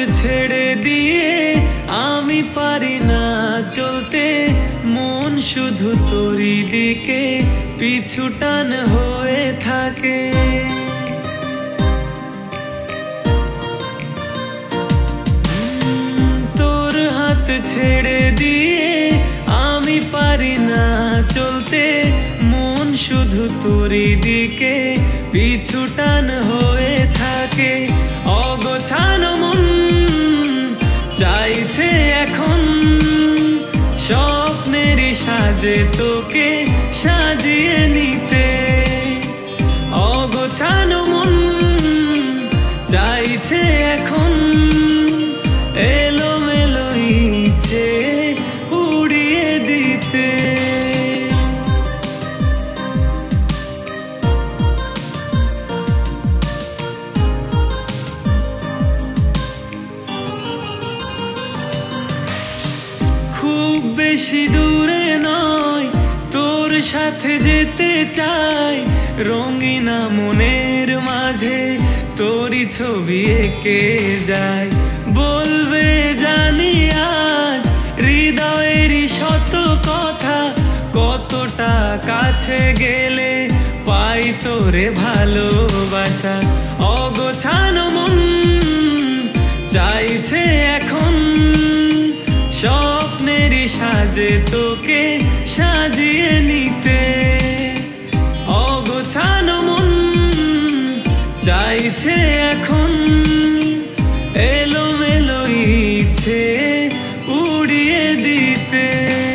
ছেড়ে দিয়ে আমি পারি না চলতে, মন শুধু তোরই দিকে পিছু টান হয়ে থাকে। তোর হাত ছেড়ে দিয়ে আমি পারি না চলতে, মন শুধু তোরই দিকে পিছু টান হয়ে থাকে। অগোছানো মন চাইছে এখন স্বপ্নেরই সাজে তোকে সাজিয়ে নিতে। অগোছানো মন চাইছে এখন এলোমেলো ইচ্ছে উড়িয়ে দিতে। খুব বেশি দূরে নয়, তোর সাথে যেতে চাই, রঙিনা মনের মাঝে তোরই ছবি এঁকে যায়। বলবে জানি আজ হৃদয়েরই শত কথা, কতটা কাছে গেলে পাই তোরে ভালোবাসা। অগোছানো মন চাইছে এখন স্বপ্নেরই সাজে তোকে সাজিয়ে নিতে। অগোছানো মন চাইছে এখন এলোমেলো ইচ্ছে উড়িয়ে দিতে।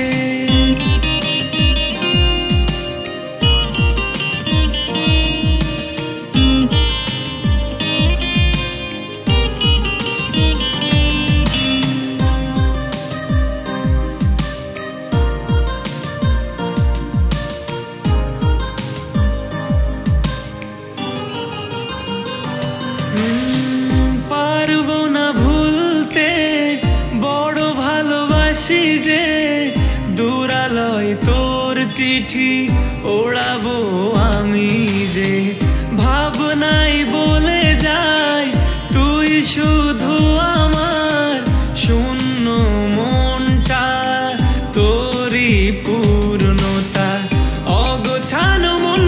পারবো না ভুলতে বড় ভালোবাসি যে, দূরালয় তোর চিঠি ওড়াবো আমি যে। ভাবনাই বলে যাই তুই শুধু আমার, শূন্য মনটা তোরই পূর্ণতা। অগোছানো মন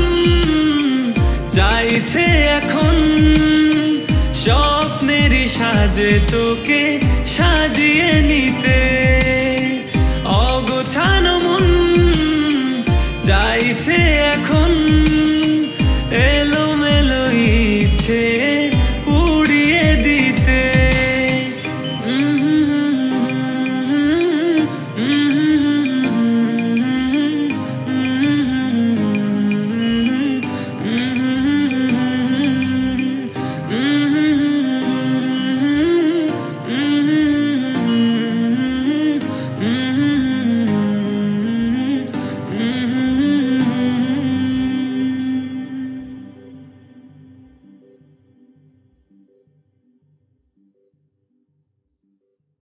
চাইছে এখন স্বপ্নেরই সাজে তোকে